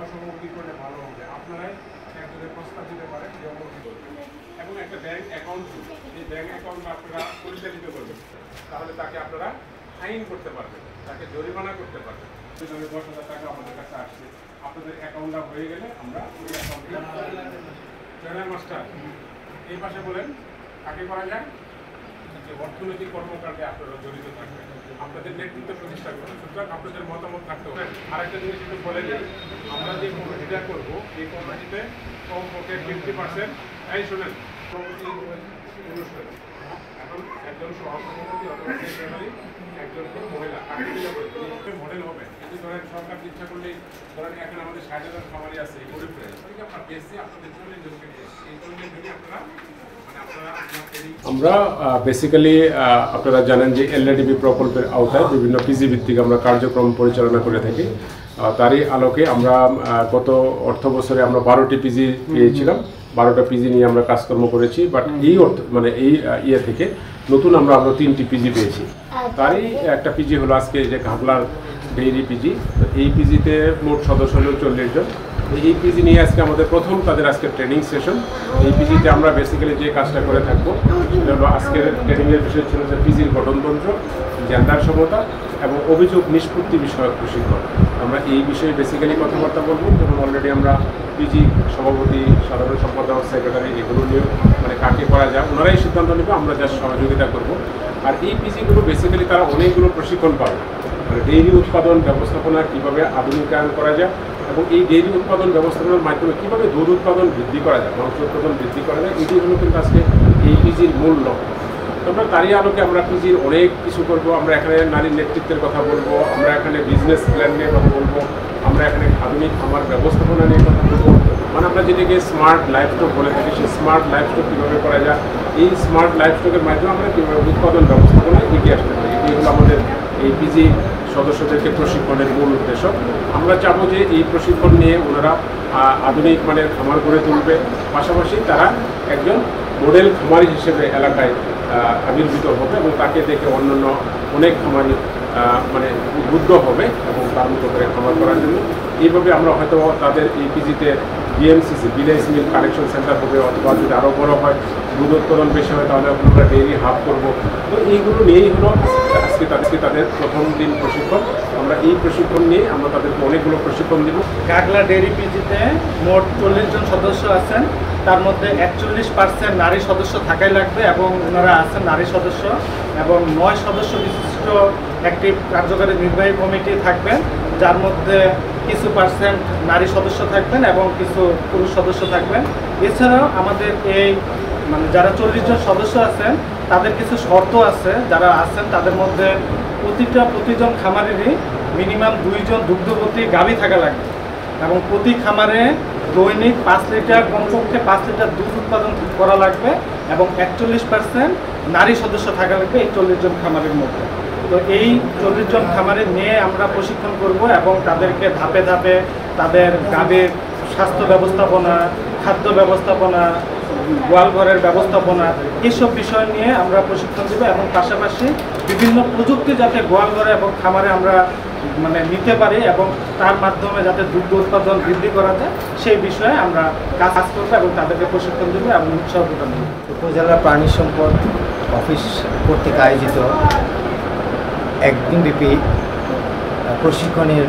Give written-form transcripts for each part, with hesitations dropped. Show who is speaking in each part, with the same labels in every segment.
Speaker 1: সময় কি করলে ভালো হবে আপনারাই একজনের প্রস্তাব দিতে পারেন যেমন এবং একটা ব্যাংক অ্যাকাউন্ট এই ব্যাংক অ্যাকাউন্ট আপনারা পরিচালিত করবেন তাহলে তাকে আপনারা ফাইন করতে পারবেন তাকে জরিমানা করতে পারবেন 10,000 টাকা আমাদের কাছে আসছে আপনাদের অ্যাকাউন্টটা হয়ে গেলে আমরা ওই অ্যাকাউন্টে জেনারেল মাস্টার এই পাশে বলেন কাকে করা যায় যে অর্থনৈতিক কর্মকাণ্ডে আপনারা জড়িত থাকবেন আপনাদের নেতৃত্ব প্রতিষ্ঠা করবেন সুতরাং আপনাদের মতামত থাকতে হবে আরেকটা জিনিস একটু বলে যে আমরা যে কমিটিটা করবো এই কমিটিতে কমপক্ষে 50% এই শোনেন কমিটি অনুষ্ঠান এখন একজন সহসভাপতি অথবা সেক্রেটারি একজন মহিলা মডেল হবে কিন্তু ধরেন সরকার ইচ্ছা করলেই ধরেন এখন আমাদের 60,000 খামারি আছে এই গরিব আপনার বেশি আপনাদের জন্য এই জন্য আপনারা আমরা বেসিক্যালি আপনারা জানেন যে এলএডিবি প্রকল্পের আওতায় বিভিন্ন পিজি ভিত্তিক আমরা কার্যক্রম পরিচালনা করে থাকি তারই আলোকে আমরা গত অর্থ বছরে আমরা 12টি পিজি পেয়েছিলাম 12টা পিজি নিয়ে আমরা কাজকর্ম করেছি বাট এই মানে এই ইয়ে থেকে নতুন আমরা 3টি পিজি পেয়েছি তারই একটা পিজি হলো আজকে যে ঘাগলার ডেইরি পিজি এই পিজিতে মোট সদস্য হলো 40 জন এই পিজি নিয়ে আজকে আমাদের প্রথম তাদের আজকে ট্রেনিং সেশন এই পিজিতে আমরা বেসিক্যালি যে কাজটা করে থাকবো সেটা হলো আজকের ট্রেনিংয়ের বিষয় ছিল যে পিজির গঠনতন্ত্র জেন্ডার সমতা এবং অভিযোগ নিষ্পত্তি বিষয়ক প্রশিক্ষণ আমরা এই বিষয়ে বেসিক্যালি কথাবার্তা বলবো যেমন অলরেডি আমরা পিজি সভাপতি সাধারণ সম্পাদক সেক্রেটারি এগুলো নিয়ে মানে কাকে করা যায় ওনারাই সিদ্ধান্ত নেবে আমরা যা সহযোগিতা করব আর এই পিজিগুলো বেসিক্যালি তারা অনেকগুলো প্রশিক্ষণ পাবে মানে ডেইরি উৎপাদন ব্যবস্থাপনা কীভাবে আধুনিকায়ন করা যায় এবং এই ডেইরি উৎপাদন ব্যবস্থাপনার মাধ্যমে কীভাবে দুধ উৎপাদন বৃদ্ধি করা যায় মাংস উৎপাদন বৃদ্ধি করা যায় এটি হলো কিন্তু আজকে এই পিজির মূল লক্ষ্য আমরা তারই আলোকে আমরা পিজির অনেক কিছু করবো আমরা এখানে নারীর নেতৃত্বের কথা বলবো আমরা এখানে বিজনেস প্ল্যান নিয়ে কথা বলবো আমরা এখানে আধুনিক খামার ব্যবস্থাপনা নিয়ে কথা বলবো মানে আমরা যেটাকে স্মার্ট লাইফস্টক বলে থাকি সেই স্মার্ট লাইফস্টক কীভাবে করা যায় এই স্মার্ট লাইফস্টকের মাধ্যমে আমরা কীভাবে উৎপাদন ব্যবস্থাপনায় এগিয়ে আসতে পারি এটি হলো আমাদের এই পিজি সদস্যদেরকে প্রশিক্ষণের মূল উদ্দেশ্য আমরা চাবো যে এই প্রশিক্ষণ নিয়ে ওনারা আধুনিক মানের খামার গড়ে তুলবে পাশাপাশি তারা একজন মডেল খামারি হিসেবে এলাকায় আবির্ভূত হবে এবং তাকে দেখে অন্যান্য অনেক খামারি মানে উদ্বুদ্ধ হবে এবং তার মতো করে খামার করার জন্য এইভাবে আমরা হয়তো তাদের এই পিজিতে BMCC village milk collection centre হবে অথবা যদি আরও বড় হয় দুধ উৎপাদন বেশি হয় তাহলে আমরা ডেইরি হাব করবো তো এইগুলো নিয়েই হলো আজকে তাদের প্রথম দিন প্রশিক্ষণ আমরা এই প্রশিক্ষণ নিয়ে আমরা তাদেরকে অনেকগুলো প্রশিক্ষণ দেবো
Speaker 2: ঘাগলা ডেইরি পিজিতে মোট 40 জন সদস্য আছেন তার মধ্যে 41% নারী সদস্য থাকাই লাগবে এবং ওনারা আছেন নারী সদস্য এবং 9 সদস্য বিশিষ্ট একটি কার্যকারী নির্বাহী কমিটি থাকবেন যার মধ্যে কিছু পার্সেন্ট নারী সদস্য থাকবেন এবং কিছু পুরুষ সদস্য থাকবেন এছাড়াও আমাদের এই মানে যারা 40 জন সদস্য আছেন তাদের কিছু শর্ত আছে যারা আছেন তাদের মধ্যে প্রতিজন খামারেরই মিনিমাম 2 জন দুগ্ধবতী গাভী থাকা লাগবে এবং প্রতি খামারে দৈনিক 5 লিটার কমপক্ষে 5 লিটার দুধ উৎপাদন করা লাগবে এবং 41% নারী সদস্য থাকা লাগবে এই 40 জন খামারের মধ্যে তো এই 40 জন খামারে নিয়ে আমরা প্রশিক্ষণ করব এবং তাদেরকে ধাপে ধাপে তাদের গাভীর স্বাস্থ্য ব্যবস্থাপনা খাদ্য ব্যবস্থাপনা গোয়ালঘরের ব্যবস্থাপনা এইসব বিষয় নিয়ে আমরা প্রশিক্ষণ দেব এবং পাশাপাশি বিভিন্ন প্রযুক্তি যাতে গোয়ালঘরে এবং খামারে আমরা মানে নিতে পারি এবং তার মাধ্যমে যাতে দুগ্ধ উৎপাদন বৃদ্ধি করা যায় সেই বিষয়ে আমরা কাজ করব এবং তাদেরকে প্রশিক্ষণ দেব এবং উৎসাহ প্রদান করব
Speaker 3: উপজেলা প্রাণী সম্পদ অফিস কর্তৃক আয়োজিত একদিনব্যাপী প্রশিক্ষণের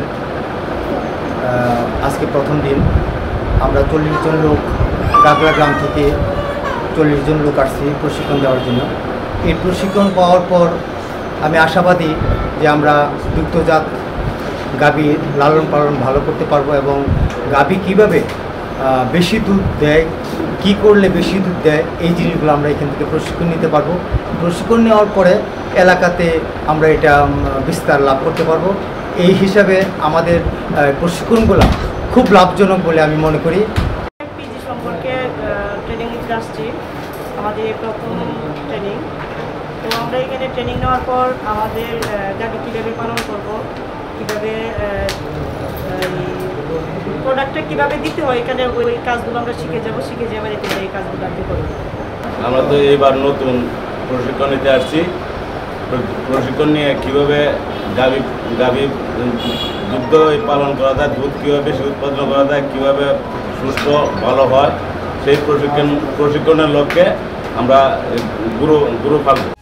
Speaker 3: আজকে প্রথম দিন আমরা 40 জন লোক ঘাগলা গ্রাম থেকে 40 জন লোক আসছি প্রশিক্ষণ দেওয়ার জন্য এই প্রশিক্ষণ পাওয়ার পর আমি আশাবাদী যে আমরা দুগ্ধজাত গাভী লালন পালন ভালো করতে পারবো এবং গাভী কীভাবে বেশি দুধ দেয় কী করলে বেশি দুধ দেয় এই জিনিসগুলো আমরা এখান থেকে প্রশিক্ষণ নিতে পারবো প্রশিক্ষণ নেওয়ার পরে এলাকাতে আমরা এটা বিস্তার লাভ করতে পারবো এই হিসাবে আমাদের প্রশিক্ষণগুলো খুব লাভজনক বলে আমি মনে করি
Speaker 4: পিজি সম্পর্কে ট্রেনিং নিতে আসছি আমাদের প্রথম ট্রেনিং তো আমরা এখানে ট্রেনিং নেওয়ার পর আমাদের গাভী কীভাবে পালন করবো কীভাবে প্রোডাক্টটা কীভাবে দিতে হয় এখানে ওই কাজগুলো আমরা শিখে যাবো শিখে যাবার এই কাজগুলো আর কি করবো
Speaker 5: আমরা তো এবার নতুন প্রশিক্ষণ নিতে আসছি প্রশিক্ষণ নিয়ে কীভাবে গাভী দুগ্ধ পালন করা যায়, দুধ কীভাবে বেশি উৎপাদন করা যায়, কীভাবে সুস্থ ভালো হয়, সেই প্রশিক্ষণের লক্ষ্যে আমরা গুরু পালব।